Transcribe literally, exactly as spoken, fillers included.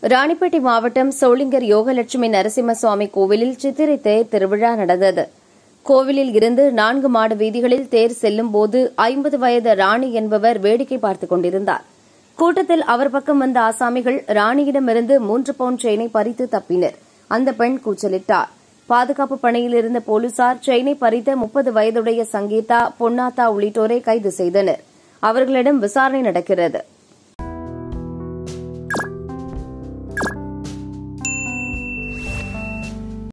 ராணிப்பேட்டை மாவட்டம் சோளிங்கர் யோகலட்சுமி நரசிம்மசுவாமி கோவிலில் சித்திரை தேர் திருவிழா நடந்தது. கோவிலில் இருந்து நான்கு மாட வீதிகளில் தேர் செல்லும் போது ஐம்பது வயது ராணி என்பவர் வேடிக்கை பார்த்துக் கொண்டிருந்தார். கூட்டத்தில் அவர் பக்கம் வந்த ஆசாமிகள் ராணியிடமிருந்து மூன்று பவுண்ட் செயினை பறித்து தப்பினர். அந்த பெண் கூச்சலிட்டார். பாதுகாப்பு பணியில் இருந்த போலீசார் செயினை பறித்த முப்பது வயதுடைய சங்கீதா, பொன்னாத்தா உள்ளிட்டோரை கைது செய்தனர். அவர்களிடம் விசாரணை நடக்கிறது.